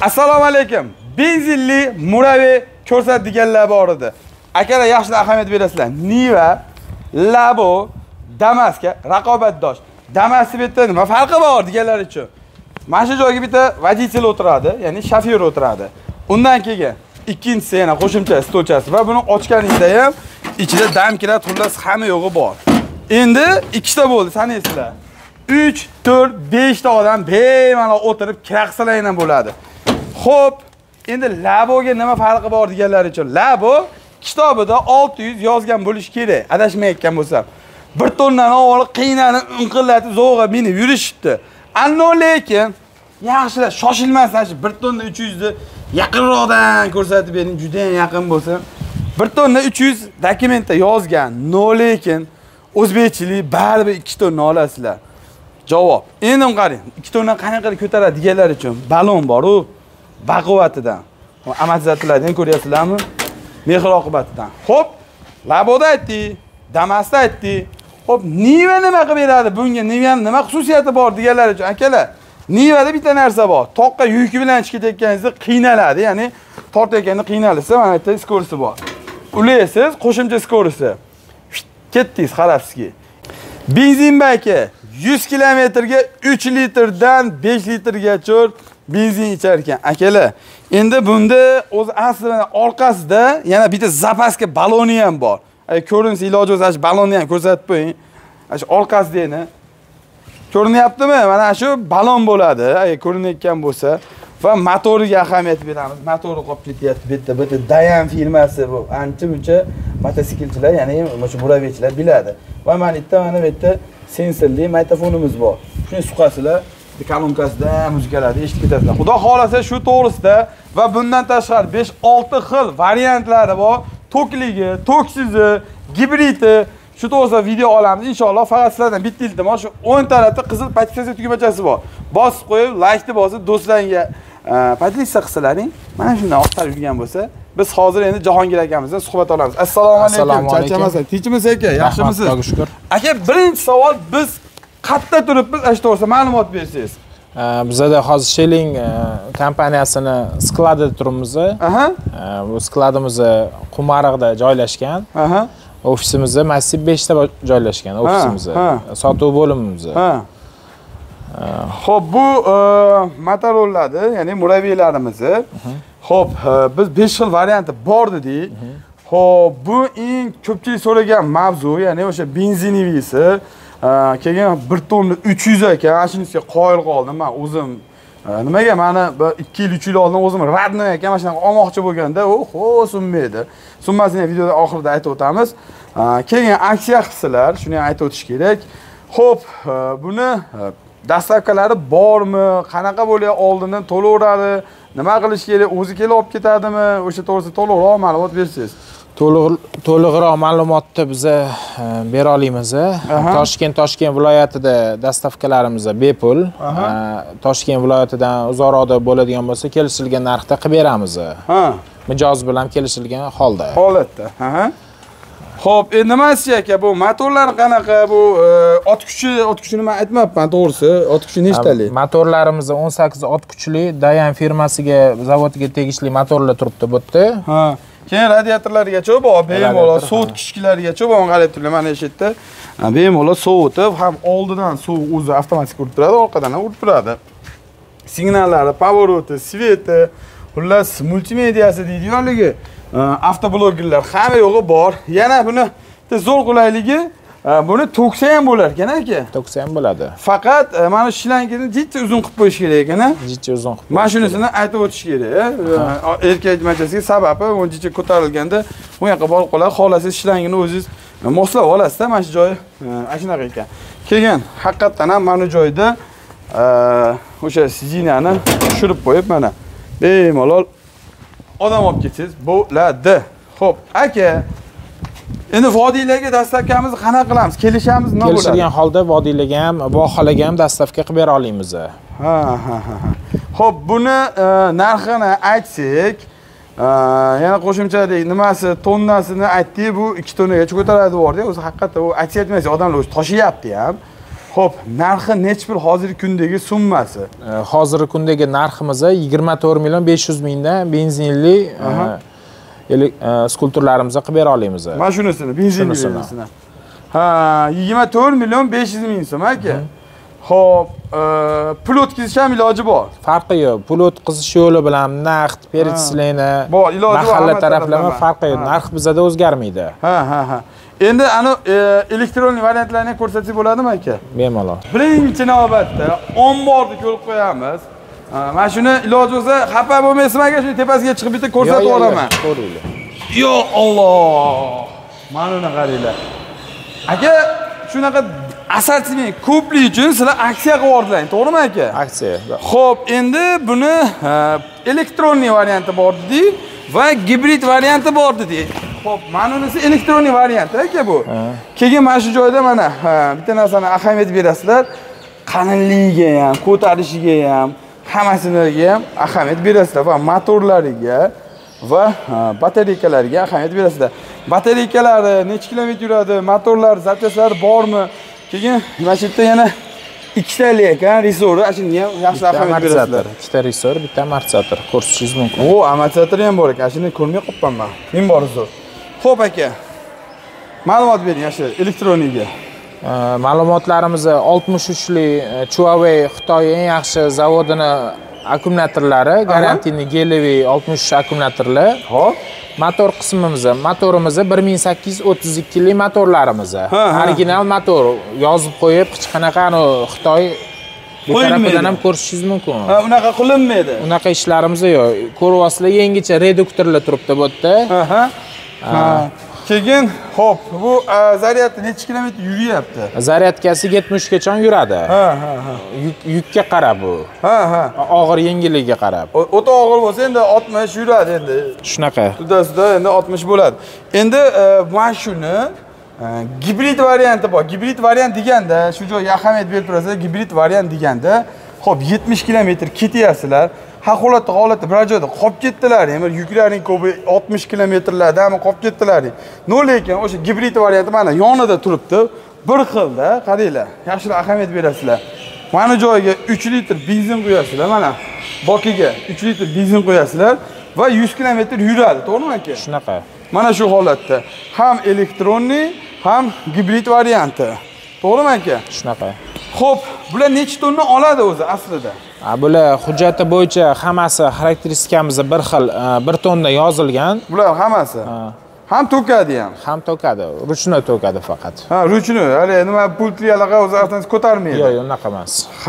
Assalomu alaykum. Benzinli Muravi ko'rsatadiganlar bor edi. Akalar yaxshi ahamiyat berasizlar. Niva, Labo, Damas'ga raqobatdosh. Damas'ni bitta nima farqi bor deganlar uchun. Mana shu joyga bitta voditelь o'tiradi, ya'ni shofyor o'tiradi. Undan keyin ikkinchisi yana qo'shimcha stolchasi va buni ochganingizda ham ichida damkilar, xullas hamma yo'g'i bor. Endi ikkita bo'ldi, sanaysizlar. 3, 4, 5 ta odam bemalol o'tirib kira qilsalar ham bo'ladi. Xo'p, endi Laboga nima farqi bor deganlar uchun. Labo kitobida 600 yozgan bo'lish kerak, adashmayotgan bo'lsam. 1 tonnani olib qiynalib, inqillatib, zo'g'a minib yurishibdi. Ammo lekin yaxshilar shoshilmasdan shu 1 tonna 300 ni yaqinroqdan ko'rsatib bering, juda ham yaqin bo'lsa. 1 tonna 300 dokumentda yozgan, no lekin o'zbekchilik baribir 2 tonna olasizlar. Javob. Endi qarang, 2 tonna qanaqa ko'taradi deganlar uchun balon bor-u, baquvvatidan. Amortizatorlardan ko'ryapsizlarmi? Mehr-oqibatidan. Xo'p, Laboda aytdik, Damas'da aytdik. Xo'p, Niva nima qilib beradi? Bunga Nivaning nima xususiyati bor deganlar uchun akalar. Nivada bitta narsa bor. Toqqa yuk bilan chiqib ketganingizda qiynaladi, ya'ni tortayotganda qiynalsa, mana bu yerda skorisi bor. Ulaysiz, qo'shimcha skorisi. Ketdingiz, qarabsizki. Benzin baki 100 kilometrga 3 litrdan 5 litrgacha benzin ichar ekan. Akalar, endi bunda o'z aslida orqasida yana bitta zapaska baloni ham bor. Ko'rinsa iloji bo'lsa shu balonni ham ko'rsatib qo'ying. Shu orqasidagini ko'rinyaptimi? Mana shu balon bo'ladi. Agar ko'rinayotgan bo'lsa va motoriga ahamiyat beramiz. Motori qolib ketyapti. Bitta Dayan firmasi bu. Ancha-muncha mototsiklchilar, ya'ni shu Muraviychilar biladi. Va mana bu yerda sensorli mikrofonimiz bor. Shuni suqasizlar, kolonкасida muzikalarni eshitib ketasizlar. Xudo xolasa shu to'g'risida va bundan tashqari 5-6 xil variantlari bor. Tokligi, toksizi, gibridi, shu to'g'risida video olamiz inshaalloh. Faqat sizlardan bitta iltimos, shu 10 tarafda qizil podpiska tugmachasi bor. Bosib qo'yib, like-ni bosib, do'stlaringga podpiska qilsalaring, mana shundan oqtarib yurgan bo'lsa, biz hozir endi Jahongir akamizdan suhbat olamiz. Assalomu alaykum. Charchamasiz, tinchmisiz aka? Yaxshimisiz? Xudoga shukr. Aka, birinchi savol, biz qayerda turibmiz? Shu to'g'risida ma'lumot bersangiz. Bizda hozir Shelling kompaniyasini skladida turibmiz. Bu skladimiz Qumariqda joylashgan. Ofisimiz Massiv 5 ta joylashgan ofisimiz. Sotuv bo'limimiz. Xo'p, bu Motorola'da, ya'ni Muraviylarimiz. Xo'p, biz 5 xil varianti bor dedik. Xo'p, bu eng ko'pchilik so'ragan mavzu, ya'ni o'sha benzinivisi. Keyin 1 tonna 300 ekan, shunisiga qoyil qoldim men o'zim. Nimaga meni 2 yil 3 yil oldin o'zim radnoy ekan, mana shunaqa olmoqchi bo'lganda, sunmaydi. Sunmasini videoda oxirida aytib o'tamiz. Keyin aksiya qilsalar, shuni ham aytib o'tish kerak. Xo'p, buni dastavkalari bormi? Qanaqa bo'ladi? Oldindan to'laveradi? Nima qilish kerak? O'zi kelib olib ketadimi? O'sha to'g'risida to'liqroq ma'lumot bersangiz. To'liqroq ma'lumotni biz bera olamiz. Toshkent viloyatida dastavkalarimiz bepul. Toshkent viloyatidan uzoqroqda bo'ladigan bo'lsa, kelishilgan narxda qilib beramiz. Mijoz bilan kelishilgan holatda. Xo'p, endi nimasi aka, bu motorlar qanaqa? Bu ot kuchini men aytmayapman, to'g'risi. Ot kuchi nechtalik? Motorlarimiz 18 ot kuchli Dayan firmasiga, zavodiga tegishli motorlar turibdi bu yerda. Keyin radiatorlargacha bor, bemalol sovutkichlargacha bor, qarab turibman mana shu yerda. Bemalol sovutib, ham oldidan suv o'zi avtomatik urib turadi, orqadan ham urib turadi. Signallari, pavoroti, sveti, xullas multimediyasi deydiganligi, avtoblogerlar hamma yo'g'i bor. Yana buni zo'r qulayligi, buni to'ksa ham bo'lar ekan aka. To'ksa ham bo'ladi. Faqat mana shu shlangini jicha uzun qilib qo'yish kerak ekan. Jicha uzun qilib. Mana shunisini aytib o'tish kerak. Erkak majasiga sababi u jicha ko'tarilganda bu yoqqa borib qoladi. Xohlasangiz shlangini o'zingiz moslab olasiz-da, mana shu joyi shunaqa ekan. Keyin haqiqatan ham mana bu joyda o'sha sizinani tushirib qo'yib mana bemalol odam olib ketsangiz bo'ladi. Xo'p, aka, endi vodiylarga dastavkamizni qanaqa qilamiz? Kelishamiz nima bo'ladi? Kelishilgan holda vodiylarga ham, vohalarga ham dastavka qilib bera olamiz. Xo'p, buni narxini aytsak, yana qo'shimchalik nimasi, tonnasini aytdik, bu 2 tonagacha ko'taradi bor-da. O'zi haqiqatda u aytmaysiz, odamlar o'zi toshyapti ham. Xo'p, narxi necha pul hozirgi kundagi summasi? Hozirgi kundagi narximiz 24 million 500 mingdan benzinli skuterlarimizni qilib bera olamiz. Mana shunisini, benzinli. Ha, 24 million 500 ming so'm aka. Xo'p, pul o'tkazishga ham iloji bor. Farqi yo'q. Pul o'tkazish yo'li bilan naqd, perchilini, bor, iloji bor. Mahalla taraflama farqi yo'q. Narx bizada o'zgarmaydi. Ha. Endi ana elektron variantlarni ko'rsatsak bo'ladimi aka? Bemalol. Birinchi navbatda omborni ko'rib qo'yamiz. Mana shuni iloji bo'lsa xafa bo'lmaysiz aka, shuni tepasiga chiqib bitta ko'rsatib o'raman. Ko'ringlar. Yo Alloh. Mana uni qaranglar. Aka, shunaqa assortiment ko'pligi uchun sizlar aksiya qilib yubordilaring, to'g'rimi aka? Aksiya. Xo'p, endi buni elektronniy varianti bor dedik va gibrid varianti bor dedik. Xo'p, mana bunisi elektronniy varianti aka bu. Keyin mana shu joyda mana bitta narsani ahamiyat berasizlar. Qalinligiga ham, ko'tarishiga ham, hammasiga ham ahamiyat berasizlar va motorlariga va batareykalariga ahamiyat berasizlar. Batareykalari necha kilometr yuradi, motorlar, zapchaslari bormi? Keyin mana shu yerda yana ikkitalik ekan resor, shunga ham yaxshi ahamiyat berasizlar. Ikkita resor, bitta amortizator ko'rishingiz mumkin. Amortizator ham bor ekan, shuni ko'rmay qolibman. Men bor resor. Xo'p aka. Ma'lumot bering yaxshi elektroniyga. Ma'lumotlarimiz 63 li Huawei Xitoy eng yaxshi zavodini akkumulyatorlari, garantiyli Gelevi 63 akkumulyatorli. Xo'p. Motor motorimiz 1832 li motorlarimiz. Original motor yozib qo'yib, hech qanaqa Xitoy bu tarafidan ham ko'rishingiz mumkin. Unaqa qilinmaydi. Unaqa ishlarimiz yo'q. Ko'ryapsizlar, yangicha reduktorlar turibdi bu yerda. Keyin, xo'p, bu zaryadda necha kilometr yuryapti? Zaryadkasi 70 gacha yuradi. Yukka qarab bu. Og'ir yengilligiga qarab. O'ta og'ir bo'lsa endi 60 yuradi endi. Shunaqa. Tudasida endi 60 bo'ladi. Endi mana shuni gibrid varianti bor. Gibrid variant deganda, shu joyga ahamiyat berib turasizlar. Gibrid variant deganda, xo'p, 70 kilometr ketyapsizlar. Holatda bir joyda qolib ketdilar. Endi yuklaring ko'pi 60 kilometrlardami qolib ketdilar. Lekin o'sha gibrid varianti mana yonida turibdi. Bir xilda, qaranglar. Yaxshilab ahamiyat berasizlar. Mana joyiga 3 litr benzin qo'yasizlar, mana bokiga 3 litr benzin qo'yasizlar va 100 kilometr yuradi, to'g'rimi aka? Shunaqa. Mana shu holatda ham elektronniy, ham gibrid varianti. To'g'rimi aka? Shunaqa. Xo'p, bular necha tonna oladi o'zi aslida? Bular hujjati bo'yicha hammasi xarakteristikamiz bir xil, 1 tonna yozilgan. Bular hammasi. Ham to'kadi ham. Ham to'kadi, ruchnoy to'kadi faqat. Ruchnoy. Hali nima pultliyalarga o'zi avtomatik ko'tarmaydi. Yo'q, unaqa emas.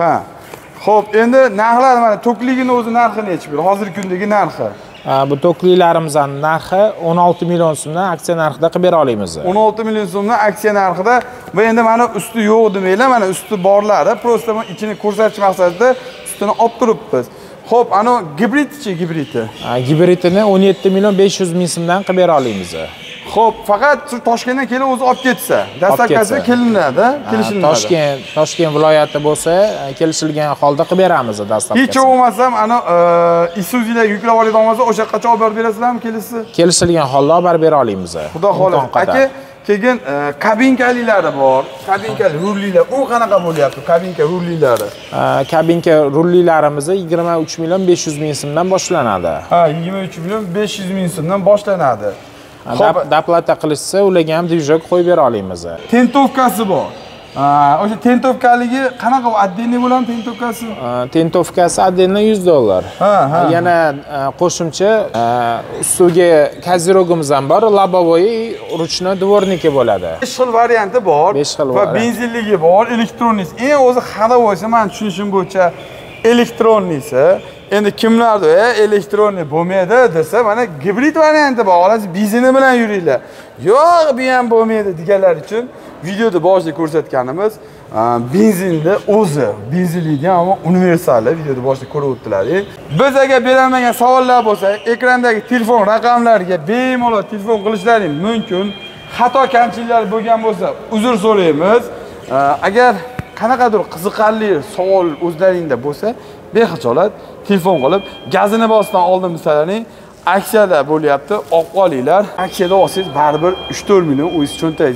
Xo'p, endi narxlar mana to'kligini o'zi narxi necha pul? Hozirgi kundagi narxi. Bu to'klilarimizning narxi 16 million so'mdan aksiya narxida qilib bera olamiz. 16 million so'mdan aksiya narxida va endi mana usti yo'q demanglar, mana usti borlari, prosta ichini ko'rsatish maqsadida ustini olib turibmiz. Xo'p, ana gibridchi gibridni. Gibridini 17 million 500 ming so'mdan qilib bera olamiz. Xo'p, faqat shu Toshkentdan kelib o'zi olib ketsa, dastavkasi kelinadi, kelishiladi. Toshkent viloyati bo'lsa, kelishilgan holda qilib beramiz dastavkasi. Hech bo'lmasam, ana Isuzu'lar yuklab oladigan bo'lsa, o'sha qachon olib berasizlarmi kelishsa? Kelishilgan holda olib bera olamiz. Xudo xohlasa. Aka, keyin kabinkaliklari bor. Kabinkali rullilar. U qanaqa bo'lyapti? Kabinka rullilari. Kabinka rullilarimiz 23 million 500 ming so'mdan boshlanadi. 23 million 500 ming so'mdan boshlanadi. Doplata qilishsa, ularga ham dvijok qo'yib bera olamiz. Tentovkasi bor. O'sha tentovkaligi qanaqa отдельный bo'ladimi tentovkasi? Tentovkasi отдельно $100. Yana qo'shimcha ustiga kazirogimiz ham bor, лобовой, ручной дворники bo'ladi. 5 xil varianti bor va benzinligi bor, elektronlisi. Eng o'zi xada bo'lsa, men tushunishim bo'yicha elektronlisi. Endi kimlardir, elektronli bo'lmaydi desa, mana gibrid varianti bor. Olasiz benzini bilan yuringlar. Yo'q, bu ham bo'lmaydi deganlar uchun videoda boshida ko'rsatganimiz benzinni o'zi, benzinlikdan ham universalli videoda boshida ko'rib o'tdilaring. Bizga berilmagan savollar bo'lsa, ekrandagi telefon raqamlariga bemalol telefon qilishlaring mumkin. Xato kamchiliklar bo'lgan bo'lsa, uzr so'raymiz. Agar qanaqadir qiziqarli savol o'zlaringizda bo'lsa, bexijolat telefon qilib, gazini bosdan oldin misolaring, aksiyalar bo'lyapti, olib qolinglar. Aksiyada olsangiz baribir 3-4 million o'zingiz cho'ntagingizga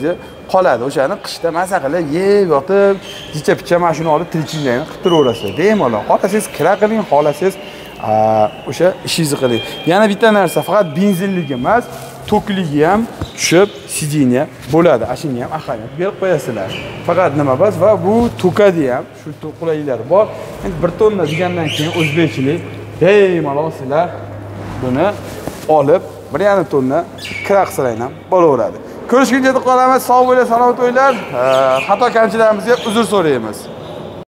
qoladi. O'shani qishda maza qilib yeb yotib, jicha-picha mashina olib tirikchiliklarni qilib turaverasizlar. Bemalol. Xohlasangiz kira qiling, xohlasangiz o'sha ishingizni qiling. Yana bitta narsa, faqat benzinligi emas, to'kligi ham tushib, sidiniya bo'ladi. Ashunga ham ahamiyat berib qo'yasizlar. Faqat nima bas va bu to'kadi ham, shu qulayliklari bor. Endi 1 tonna degandan keyin o'zbekchilik bemalol sizlar buni olib 1,5 tonna kira qilsanglar ham bo'laveradi. Ko'rishguncha qolamiz. Sog' bo'ling, salomat bo'linglar. Xato kamchiliklarimizga uzr so'raymiz.